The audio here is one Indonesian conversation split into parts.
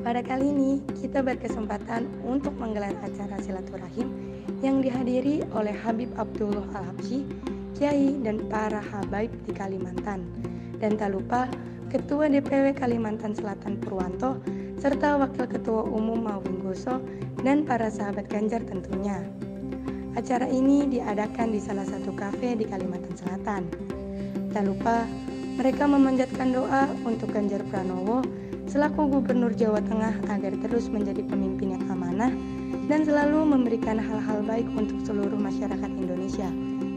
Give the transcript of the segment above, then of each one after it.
Pada kali ini, kita berkesempatan untuk menggelar acara silaturahim yang dihadiri oleh Habib Abdullah Al-Habsyi, Kiai dan para habaib di Kalimantan. Dan tak lupa, Ketua DPW Kalimantan Selatan Purwanto, serta Wakil Ketua Umum Mawing Goso, dan para sahabat Ganjar tentunya. Acara ini diadakan di salah satu kafe di Kalimantan Selatan. Tak lupa, mereka memanjatkan doa untuk Ganjar Pranowo selaku Gubernur Jawa Tengah agar terus menjadi pemimpin yang amanah dan selalu memberikan hal-hal baik untuk seluruh masyarakat Indonesia.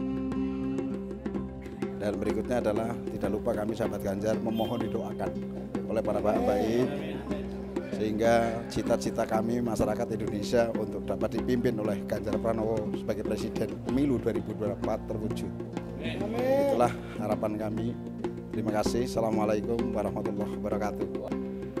Dan berikutnya adalah tidak lupa kami sahabat Ganjar memohon didoakan oleh para baik sehingga cita-cita kami masyarakat Indonesia untuk dapat dipimpin oleh Ganjar Pranowo sebagai Presiden Pemilu 2024 terwujud. Itulah harapan kami. Terima kasih. Assalamualaikum warahmatullahi wabarakatuh.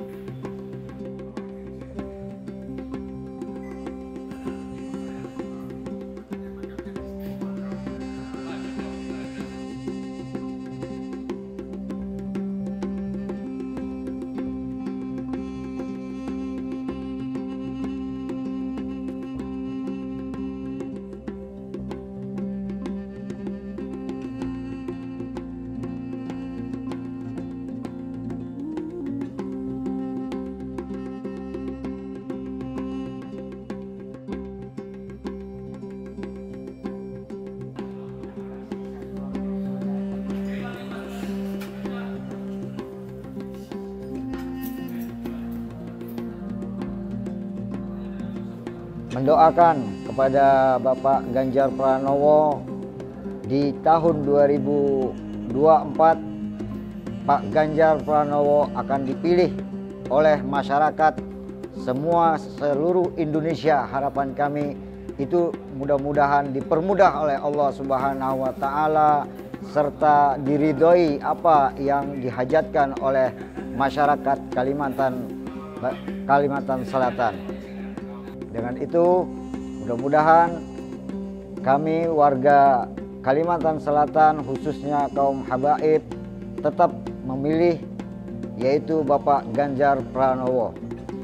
Mendoakan kepada Bapak Ganjar Pranowo di tahun 2024 Pak Ganjar Pranowo akan dipilih oleh masyarakat semua seluruh Indonesia. Harapan kami itu mudah-mudahan dipermudah oleh Allah Subhanahu wa taala serta diridhoi apa yang dihajatkan oleh masyarakat Kalimantan Selatan. Dengan itu, mudah-mudahan kami warga Kalimantan Selatan, khususnya kaum habaib, tetap memilih yaitu Bapak Ganjar Pranowo.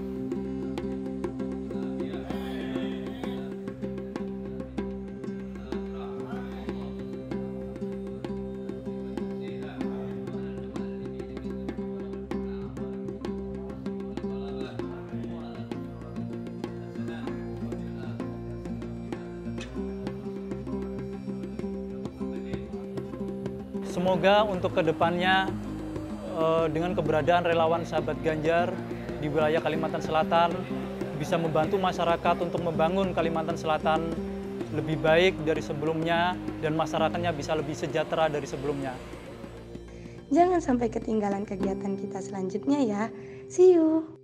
Semoga untuk kedepannya dengan keberadaan relawan sahabat Ganjar di wilayah Kalimantan Selatan bisa membantu masyarakat untuk membangun Kalimantan Selatan lebih baik dari sebelumnya dan masyarakatnya bisa lebih sejahtera dari sebelumnya. Jangan sampai ketinggalan kegiatan kita selanjutnya ya. See you!